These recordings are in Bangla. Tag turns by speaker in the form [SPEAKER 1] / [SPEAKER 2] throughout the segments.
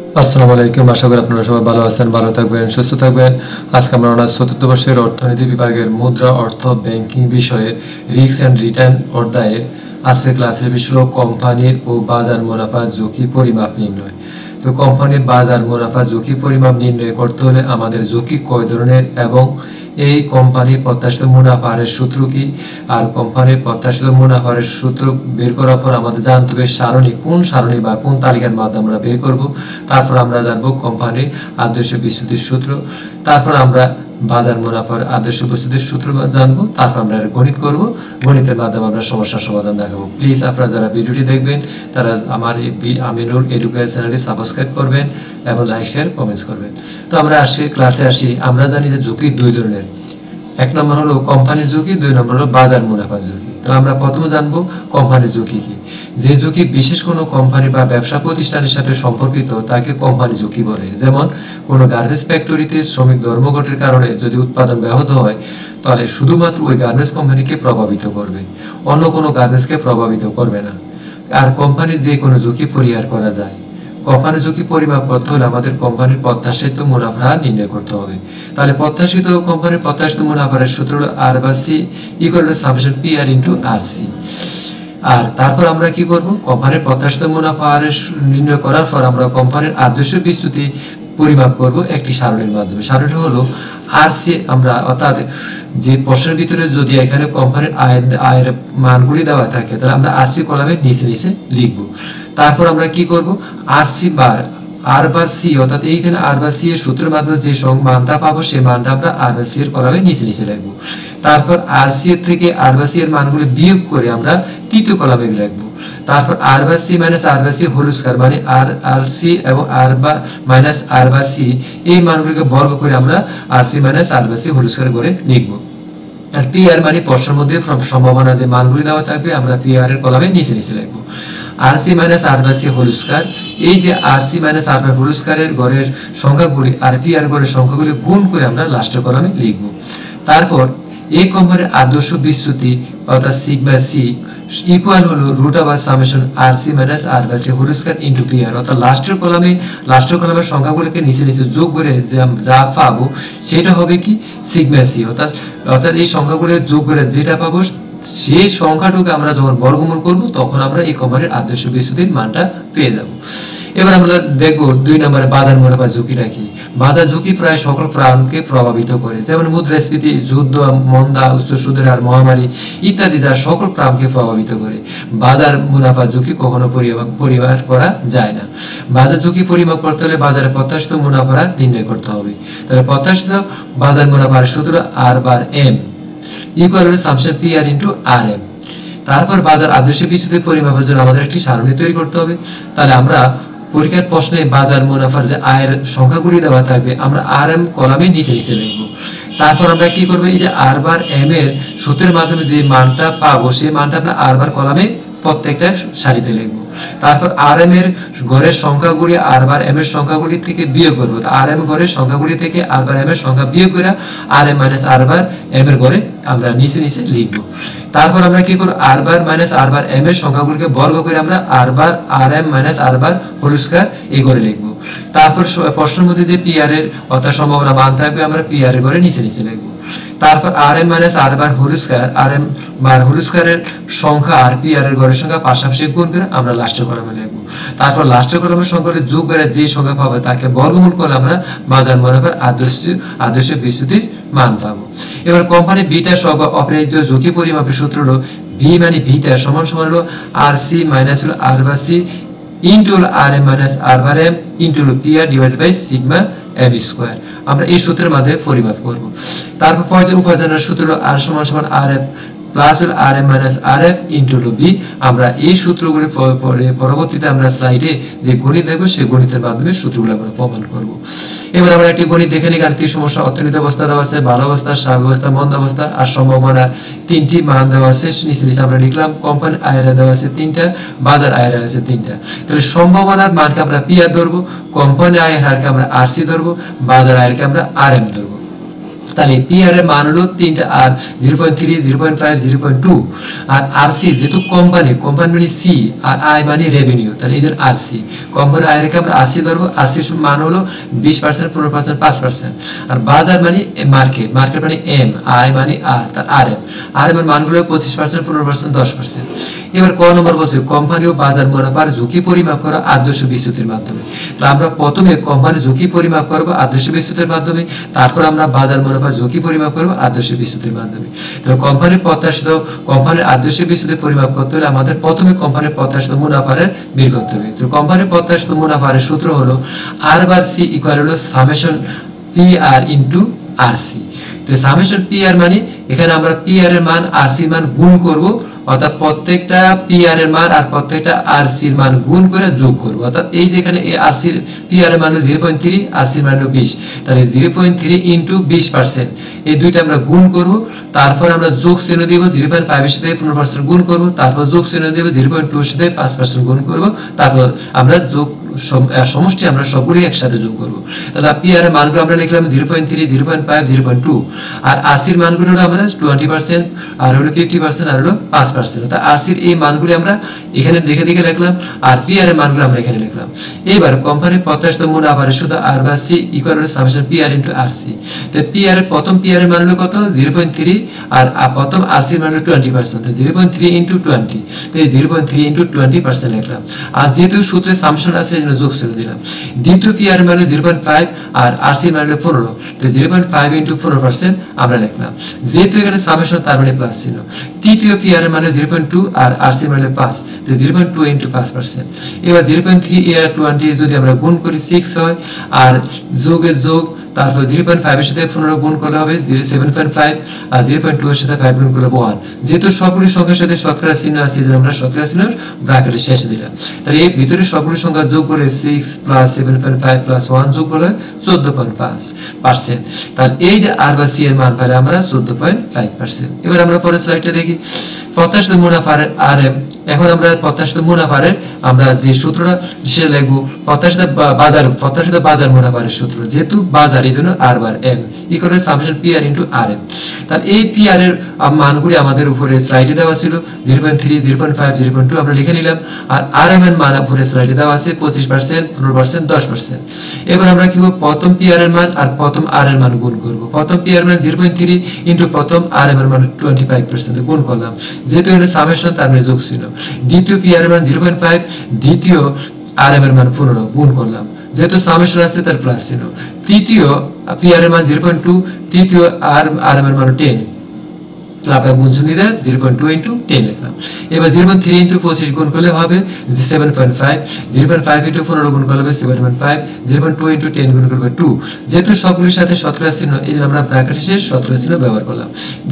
[SPEAKER 1] আসসালামু আলাইকুম। আশা করি আপনারা সবাই ভালো আছেন, ভালো থাকবেন, সুস্থ থাকবেন। আজকে আমরা অনার্স চতুর্থ বর্ষের অর্থনীতি বিভাগের মুদ্রা, অর্থ, ব্যাংকিং বিষয়ের রিস্ক অ্যান্ড রিটার্ন অধ্যায়ের আজকের ক্লাসের বিষয় হলো কোম্পানির ও বাজার মুনাফা ঝুঁকি পরিমাপ নির্ণয়। তো কোম্পানির বাজার মুনাফা ঝুঁকি পরিমাপ নির্ণয় করতে হলে আমাদের ঝুঁকি কয় ধরনের এবং এই কোম্পানির প্রত্যাশিত মুনাফার সূত্র কি, আর কোম্পানির প্রত্যাশিত মুনাফার সূত্র বের করার পর আমাদের জানতে হবে সারণী, কোন সারণী বা কোন তালিকার মাধ্যমে আমরা বের করব। তারপর আমরা জানবো কোম্পানির আদর্শ বিস্তৃতির সূত্র, তারপর আমরা বাজার মুনাফার আদর্শ বিস্তৃতির সূত্র জানবো, তারপর আমরা গণিত করব, গণিতের মাধ্যমে আমরা সমস্যার সমাধান দেখাবো। প্লিজ আপনারা যারা ভিডিওটি দেখবেন তারা আমার এই আমিনুল এডুকেশন চ্যানেলটি সাবস্ক্রাইব করবেন এবং লাইক শেয়ার কমেন্টস করবেন। তো আমরা ক্লাসে আসি। আমরা জানি যে ঝুঁকি দুই ধরনের, এক নম্বর হলো কোম্পানির ঝুঁকি, দুই নম্বর হলো বাজার মুনাফার ঝুঁকি। তো আমরা প্রথমে জানবো কোম্পানির ঝুঁকি কি। যে ঝুঁকি বিশেষ কোনো কোম্পানি বা ব্যবসা প্রতিষ্ঠানের সাথে সম্পর্কিত তাকে কোম্পানি ঝুঁকি বলে। যেমন কোনো গার্মেন্টস ফ্যাক্টরিতে শ্রমিক ধর্মঘটের কারণে যদি উৎপাদন ব্যাহত হয়, তাহলে শুধুমাত্র ওই গার্মেন্টস কোম্পানিকে প্রভাবিত করবে, অন্য কোনো গার্মেন্টসকে প্রভাবিত করবে না। আর কোম্পানির যে কোনো ঝুঁকি পরিহার করা যায়। কোম্পানির ঝুঁকি পরিমাপ করতে হলে আমাদের কোম্পানির প্রত্যাশিত মুনাফা নির্ণয় করতে হবে। তাহলে কোম্পানির প্রত্যাশিত মুনাফার সূত্র হলো R bar C equal to summation P R into R C. আর তারপর আমরা কি করব, কোম্পানির প্রত্যাশিত মুনাফা নির্ণয় করার পর আমরা কোম্পানির আদর্শ বিস্তৃতি পরিমাপ করব একটি সারণীর মাধ্যমে। সারণীটা হলো আর সি। আমরা অর্থাৎ যে প্রশ্নের ভিতরে যদি এখানে কোম্পানির আয়ের মানগুলি দেওয়া থাকে, তাহলে আমরা আর সি কলামের নিচে নিচে লিখব। তারপর আমরা কি করব, আর সি বার আর বা সি, অর্থাৎ এইখানে আর বা সি এর সূত্রের মাধ্যমে যে মানটা পাবো সেই মানটা আমরা আর বা সি এর কলামে নিচে নিচে লিখবো। তারপর আর সি এর থেকে আর বা সি এর মানগুলি বিয়োগ করে আমরা তৃতীয় কলামে লিখবো। তারপর আর bar C minus R bar C whole square, মানে আর সি এবং আর বা মাইনাস আর বা সি এই মানগুলিকে বর্গ করে আমরা আর C minus R bar C whole square করে লিখবো। আর পি আর মানে প্রশ্নের মধ্যে সম্ভাবনা যে মানগুলি দেওয়া থাকবে আমরা পি আর এর কলামে নিচে নিচে লিখবো। আর C minus R bar C whole square, এই যে আর সি মাইনাস আর বা হোল স্কয়ারের গড়ের সংখ্যাগুলি আর পি আর গড়ের সংখ্যাগুলি গুণ করে আমরা লাস্টের কলামে লিখব। তারপর এই কোম্পানির আদর্শ বিস্তৃতি অর্থাৎ সিগমা সি ইকুয়াল হলো root over summation R C minus R bar C whole square into P R. অর্থাৎ লাস্টের কলামের সংখ্যাগুলোকে নিচে নিচে যোগ করে যা পাবো সেটা হবে কি সিগমা সি। অর্থাৎ এই সংখ্যাগুলো যোগ করে যেটা পাবো সেই সংখ্যাটুকু আমরা যখন বর্গমূল করব তখন আমরা এই কোম্পানির আদর্শ বিস্তৃতির মানটা পেয়ে যাব। এবার আমরা দেখব দুই নম্বরে বাজার মুনাফা ঝুঁকিটা কি। বাজার ঝুঁকি প্রায় সকল প্রাণকে প্রভাবিত করে, যেমন মুদ্রাস্ফীতি, যুদ্ধ, মন্দা, উচ্চ সুদের হার, মহামারী ইত্যাদি যা সকল প্রাণকে প্রভাবিত করে। বাজার মুনাফা ঝুঁকি কখনো পরিমাপ করা যায় না। বাজার ঝুঁকি পরিমাপ করতে হলে বাজারের প্রত্যাশিত মুনাফা নির্ণয় করতে হবে। তাহলে প্রত্যাশিত বাজার মুনাফার সূত্র R bar M equal to summation P R into R M. তারপর বাজার আদর্শ বিস্তৃতি পরিমাপের জন্য আমাদের একটি সারণী তৈরি করতে হবে। তাহলে আমরা পরীক্ষার প্রশ্নে বাজার মুনাফার যে আয়ের সংখ্যাগুলি দেওয়া থাকবে আমরা আর এম কলামে নিচে নিচে লিখব। তারপর আমরা কি করব, এই যে আর বার এম এর সূত্রের মাধ্যমে যে মানটা পাবো সেই মানটা আমরা আর বার কলামে প্রত্যেকটা সারিতে লিখব। তারপর আর এম এর ঘরের সংখ্যাগুলি আর বার এম এর সংখ্যাগুলি থেকে বিয়োগ করব। আর এম ঘরের সংখ্যাগুলি থেকে আর বার এম এর সংখ্যা বিয়োগ করে R M minus R bar M এর ঘরে আমরা নিচে নিচে লিখব। তারপর আমরা কি করব, আর bar minus R bar M এর সংখ্যাগুলিকে বর্গ করে আমরা R bar R M minus R bar whole square এই করে লিখব। তারপর প্রশ্নের মধ্যে যে পি আর এর অর্থাৎ সম্ভাবনা মান থাকবে আমরা পি আর এর ঘরে নিচে নিচে লিখব। তারপর R M minus R bar whole square, R M bar whole স্কয়ারের সংখ্যা আর পি আর এর ঘরের সংখ্যা পাশাপাশি গুণ করে আমরা লাস্টের কলামে লিখব। তারপর লাস্টের কলামের সংখ্যাটি যোগ করে যে সংখ্যা পাবো তাকে বর্গমূল করে আমরা বাজার মুনাফার আদর্শ বিস্তৃতির মান পাবো। এবার কোম্পানি বিটা সহ অপরিহার্য ঝুঁকি পরিমাপের সূত্র হলো ভি মানে বিটা সমান সমান হলো আর সি মাইনাস হলো R bar C into R M minus R bar M into P R divided by sigma M square. আমরা এই সূত্রের মাধ্যমে পরিমাপ করব। তারপর উপাদানের সূত্র হলো আর সমান সমান আর এফ প্লাস হলো R M minus R F into B. আমরা এই সূত্রগুলি পরবর্তীতে আমরা স্লাইডে যে গণিত দেখব সেই গণিতের মাধ্যমে সূত্রগুলো আমরা প্রমাণ করব। এবার আমরা একটি গণিত দেখে নিই। গাণিতিক সমস্যা, অর্থনীতি অবস্থা দেওয়া আছে, ভালো অবস্থা, স্বাভাবিক অবস্থা, মন্দ অবস্থা আর সম্ভাবনা তিনটি মান দেওয়া আছে। নিচে নিচে আমরা লিখলাম কোম্পানি আয়ের দেওয়া আছে তিনটা, বাজার আয়ের আছে তিনটা। তাহলে সম্ভাবনার মানকে আমরা পি আর ধরবো, কোম্পানি আয়ের হারকে আমরা আর সি ধরবো, বাজার আয়েরকে আমরা আর এম ধরবো। তাহলে পিআর এর মান হলো তিনটা, আর 0.3, 0.5, 0.2। আর আরসি যেহেতু কোম্পানি মানে সি, আর আই মানে রেভিনিউ, তাহলে এই যে আরসি কোম্পানি আয় রেখে আমরা আরসি ধরবো। আরসির মান হলো 20%, 15%, 5%। আর বাজার মানে মার্কেট মানে এম, আই মানে আর, তার আর এম এর মানগুলো 25%, 15%, 10%। এবার ক নম্বর বলছে কোম্পানি ও বাজার মুনাফার ঝুঁকি পরিমাপ করা আদর্শ বিস্তৃতির মাধ্যমে। তাহলে আমরা প্রথমে কোম্পানির ঝুঁকি পরিমাপ করব আদর্শ বিস্তৃতির মাধ্যমে, তারপর আমরা বাজার মুনাফার ঝুঁকি পরিমাপ করব আদর্শ বিস্তৃতির মাধ্যমে। তাহলে কোম্পানির প্রত্যাশিত কোম্পানির আদর্শ বিস্তৃতি পরিমাপ করতে হলে আমাদের প্রথমে কোম্পানির প্রত্যাশিত মুনাফার বের করতে হবে। তো কোম্পানির প্রত্যাশিত মুনাফার সূত্র হলো R/C ইকুয়াল হলো সামেশন PR ইনটু RC। তো সামেশন PR মানে এখানে আমরা PR এর মান RC এর মান গুণ করব, অর্থাৎ প্রত্যেকটা PR এর মান আর প্রত্যেকটা RC এর মান গুণ করে যোগ করব। অর্থাৎ এই যেখানে এই RC PR এর মান 0.3, RC এর মান 20, তাহলে 0.3 ইনটু 20%, এই দুইটা আমরা গুণ করব। তারপর আমরা যোগ চিহ্ন দেব, 0.5 এর সাথে 15% গুণ করব, তারপর যোগ চিহ্ন দেব, 0.2 এর সাথে 5% গুণ করব, তারপর আমরা যোগ সমষ্টি আমরা সবগুলি একসাথে যোগ করব। তাহলে PR এর মানগুলো আমরা লিখলাম 0.3, 0.5, 0.2। আর RC এর মানগুলো হলো আমরা 20%, আর হলো 50%, আর হলো 5%। অর্থাৎ RC এর এই মানগুলো আমরা এখানে দেখে লিখলাম, আর PR এর মানগুলো আমরা এখানে লিখলাম। এবার কোম্পানির প্রত্যাশিত মুনাফার সূত্র R/C equal to summation PR into RC। তো PR এর প্রথম PR এর মান হলো কত? 0.3, আর প্রথম RC এর মান হলো 20%। তো 0.3 ইনটু 20, তো এই 0.3 ইনটু 20% লিখলাম। আর যেহেতু সূত্রে সামেশন আছে এই জন্য যোগ করে দিলাম। দ্বিতীয় PR এর মান হলো 0.5, আর RC এর মান হলো 15, তো 0.5 ইনটু 15% আমরা লিখলাম। যেহেতু এখানে সামেশন তার মানে প্লাস ছিল। তৃতীয় PR এর মান হলো 0.2, আর RC এর মান হলো 5, তো 0.2 ইনটু 5%। এবার 0.3 এর 20 যদি আমরা গুণ করি 6 হয়, আর যোগের যোগ, তারপর 0.5 এর সাথে 15 গুণ করলে হবে 7.5, আর 0.2 এর সাথে 5 গুণ করলে 1। যেহেতু সবগুলি সংখ্যার সাথে শতকরা চিহ্ন আছে, যেটা আমরা শতকরা চিহ্ন ব্র্যাকেটের শেষে দিলাম। তাহলে এই ভিতরে সবগুলি সংখ্যা যোগ করে 6 প্লাস 7.5 প্লাস 1 যোগ করলে 14.5%। তাহলে এই যে R/C এর মান পাইলে আমরা 14.5%। এবার আমরা পরের স্লাইডটা দেখি। প্রত্যাশিত মুনাফার RM। এখন আমরা প্রত্যাশিত মুনাফার আমরা যে সূত্রটা সে লিখব, প্রত্যাশিত বাজার মুনাফার সূত্র, যেহেতু বাজার এই জন্য R/M equal to summation PR into RM। তাহলে এই PR এর মানগুলি আমাদের উপরে স্লাইডে দেওয়া ছিল, 0.3, 0.5, 0.2 আমরা লিখে নিলাম। আর RM এর মান উপরে স্লাইডে দেওয়া আছে 25%, 15%, 10%। এবার আমরা কি করব, প্রথম PR এর মান আর প্রথম R এর মান গুণ করব। প্রথম PR এর মান 0.3 ইনটু প্রথম RM এর মান 25% গুণ করলাম। যেহেতু এটা সামেশন তার মানে যোগ ছিল। দ্বিতীয় PR এর মান 0.5, দ্বিতীয় RM এর মান 15 গুণ করলাম। যেহেতু সামেশন আছে তার প্লাস ছিল। তৃতীয় PR এর মান 0.2, তৃতীয় RM এর মান 10, তাহলে গুণ চিহ্ন দিয়ে 0.2 ইনটু 10 লিখলাম। এবার 0.3 ইনটু 25 গুণ করলে হবে 7.5, 0.5 ইনটু 15 গুণ করলে হবে 7.5, 0.2 ইনটু 10 গুণ করলে 2। যেহেতু সবগুলোর সাথে শতকরা চিহ্ন, এই জন্য আমরা ব্র্যাকেটে শেষ শতকরা চিহ্ন ব্যবহার করলাম।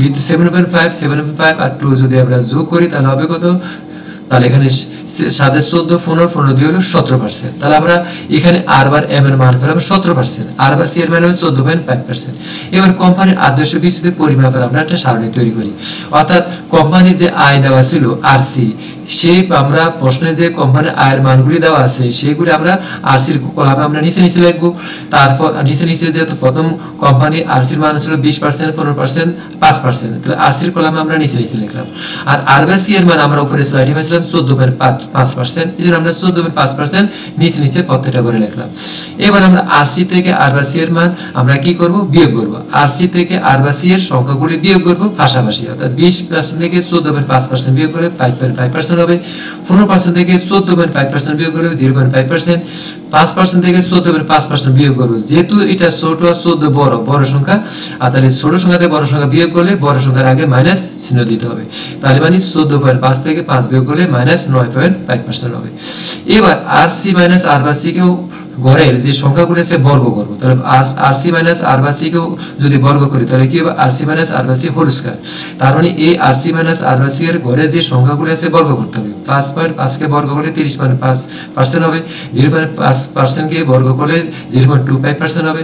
[SPEAKER 1] 7.5 আর 2 যদি আমরা যোগ করি তাহলে হবে কত? তাহলে এখানে 7 14, 15 দিয়ে হলো 17%। তাহলে আমরা এখানে R/M এর মান পেলাম 17%, R/C এর মান হবে 14.5%। এবার কোম্পানির আদর্শ বিস্তৃতি পরিমাপের আমরা একটা সারণী তৈরি করি। অর্থাৎ কোম্পানির যে আয় দেওয়া ছিল RC, সেই আমরা প্রশ্নে যে কোম্পানির আয়ের মানগুলি দেওয়া আছে সেগুলি আমরা RC এর কলামে আমরা নিচে লিখব। তারপর নিচে যেহেতু প্রথম কোম্পানি RC এর মান ছিল 20%, 15%, 5%, তাহলে RC এর কলামে আমরা নিচে লিখলাম। আর R/C এর মান আমরা উপরে স্লাইডে পেয়েছিলাম 14.5%, এই জন্য আমরা 14.5% নিচে প্রত্যেকটা করে লিখলাম। এবার আমরা RC থেকে R/C এর মান আমরা কি করব, বিয়োগ করব। RC থেকে R/C এর সংখ্যাগুলি বিয়োগ করব পাশাপাশি, অর্থাৎ 20% থেকে 14.5% বিয়োগ করে 5.5% হবে। 15% থেকে 14.5% বিয়োগ করলে 0.5%, 5% থেকে 14.5% বিয়োগ করব। যেহেতু এটা ছোট আর 14 বড় সংখ্যা, আর তাহলে ছোট সংখ্যা থেকে বড় সংখ্যা বিয়োগ করলে বড় সংখ্যার আগে মাইনাস চিহ্ন দিতে হবে। তাহলে মানে 14.5 থেকে 5 বিয়োগ করলে -9.5% হবে। এবার RC মাইনাস R/C কেও ঘরের যে সংখ্যাগুলো আছে বর্গ করব। তাহলে RC মাইনাস R/C কেও যদি বর্গ করি তাহলে কি হবে, RC minus R/C whole square. তার মানে এই RC মাইনাস R/C এর ঘরে যে সংখ্যাগুলো আছে বর্গ করতে হবে। 5.5 কে বর্গ করলে 30.5% হবে, 0.5% কে বর্গ করলে 0.25% হবে,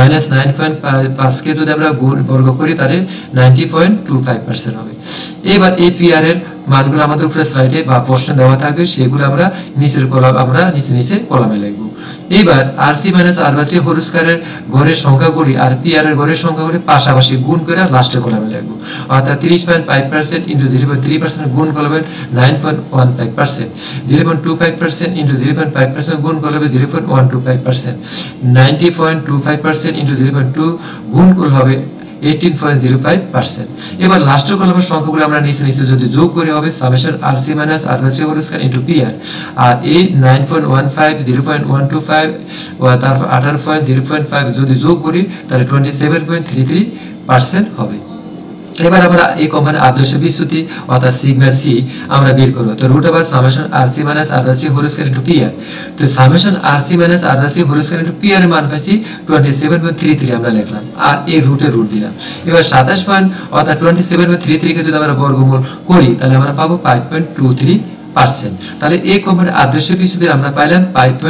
[SPEAKER 1] -9.5 কে যদি আমরা বর্গ করি তাহলে 90.25% হবে। এবার এই PR এর মানগুলো আমাদের উপরে স্লাইডে বা প্রশ্নে দেওয়া থাকবে, সেগুলো আমরা নিচে কলামে লিখব। এবার RC minus R bar C whole স্কয়ারের ঘরের সংখ্যাগুলি আর পি আর এর ঘরের সংখ্যাগুলি পাশাপাশি গুণ করে লাস্টের কলামে লিখব। অর্থাৎ 30.5% ইনটু 0.3% গুণ করলে 9.15%, 0.25% ইনটু 0.5% গুণ করলে 0.125%, 90.25% ইনটু 0.2 গুণ করলে হবে 18.05%। এবার লাস্টের কলামের সংখ্যাগুলো আমরা নিচে নিচে যদি যোগ করি হবে summation RC minus R bar C whole square into P R. আর এই 9.15, 0.125 ও তারপর 18.05 যদি যোগ করি তাহলে 27.33% হবে। এবার আমরা এই কোম্পানির আদর্শ বিচ্যুতি অর্থাৎ সিগমা সি আমরা বের করব। তো root over summation RC minus R bar C whole square into P R. তো summation RC minus R bar C whole square into P R এর মান পাইছি 27.33 আমরা লিখলাম আর এই রুট দিলাম। এবার 27 অর্থাৎ 27.33 কে যদি আমরা বর্গমূল করি তাহলে আমরা পাবো 5.23%। তাহলে এই কোম্পানির আদর্শ বিচ্যুতি আমরা পাইলাম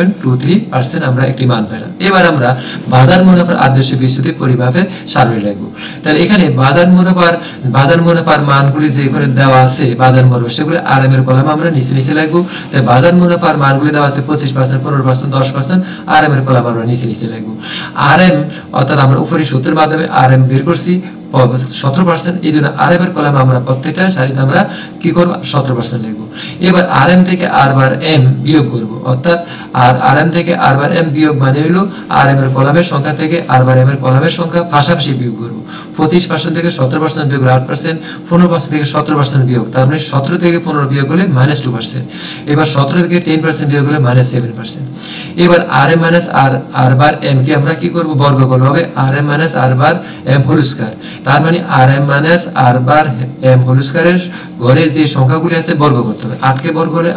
[SPEAKER 1] 5.23%, আমরা একটি মান পেলাম। এবার আমরা বাজার মুনাফার আদর্শ বিচ্যুতি পরিমাপের সারণী লিখব। তাহলে এখানে বাজার মুনাফার মানগুলি যে এখানে দেওয়া আছে বাজার মুনাফা সেগুলো আরএম এর কলামে আমরা নিচে নিচে লিখব। তাই বাজার মুনাফার মানগুলি দেওয়া আছে 25%, 15%, 10%, আরএম এর কলামে আমরা নিচে নিচে লিখব। আরএম অর্থাৎ আমরা উপরে সূত্রের মাধ্যমে আরএম বের করছি 17%, এই জন্য আরএম এর কলামে আমরা প্রত্যেকটা সারিতে আমরা কি করব 17% লিখব। এবার আরএম থেকে আর বার এম বিয়োগ করব, অর্থাৎ আরএম থেকে আর বার এম বিয়োগ মানে হলো আরএম এর কলামের সংখ্যা থেকে আর বার এম এর কলামের সংখ্যা পাশাপাশি বিয়োগ করব। 25% থেকে 17% বিয়োগ 8%, 15% থেকে 17% বিয়োগ, তার মানে 17 থেকে 15 বিয়োগ হলে -2%। এবার 17 থেকে 10% বিয়োগ হলে -7%। এবার RM minus R bar M কে আমরা কি করব বর্গ করব, হবে RM minus R bar M whole square. তার মানে RM minus R bar M whole স্কয়ারের ঘরে যে সংখ্যাগুলি আছে বর্গ করতে হবে। 8 কে বর্গ করলে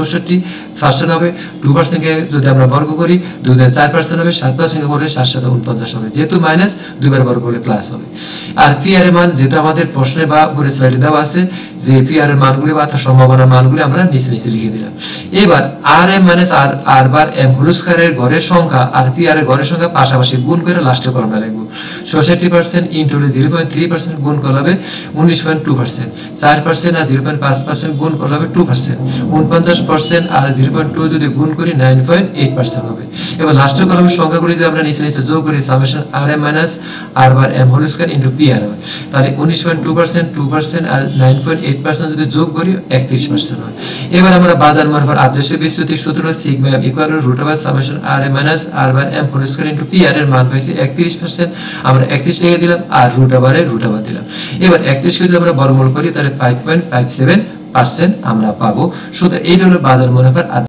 [SPEAKER 1] 1866% হবে, 2% কে যদি আমরা বর্গ করি 2 দিয়ে 4% হবে, 7% কে করলে 749 হবে। যেহেতু মাইনাস দুইবার বর্গ করলে প্লাস হবে। আর পি আর এর মান যেটা আমাদের প্রশ্নে বা উপরে স্লাইডে দেওয়া আছে যে পি আর এর মানগুলি বা সম্ভাবনা মানগুলি আমরা নিচে নিচে লিখে দিলাম। এবার R M minus R bar M whole স্কয়ারের ঘরের সংখ্যা আর পি আর এর ঘরের সংখ্যা পাশাপাশি গুণ করে লাস্টে কলামে লিখব। 66% ইনটু 0.3% গুণ করলে হবে 19.2%, 4% আর 0.5% গুণ করলে হবে 2%, 49% আর 0.2 যদি গুণ করি 9.8% হবে। এবার লাস্টের কলামের সংখ্যাগুলি যদি আমরা নিচে নিচে যোগ করি summation R M minus R bar M whole square into P R হবে। তাহলে 19.2%, 2% আর 9.8% যদি যোগ করি 31% হয়। এবার আমরা বাজার মুনাফার আদর্শ বিচ্যুতি সূত্র sigma M equal to root over summation R M minus R bar M whole square into P R এর মান পাইছি 31%, আমরা 31 লিখে দিলাম আর রুট ওভার দিলাম। এবার 31 কে যদি আমরা বর্গমূল করি তাহলে 5.57% আমরা পাবো। সুতরাং এই হলো বাজার মুনাফার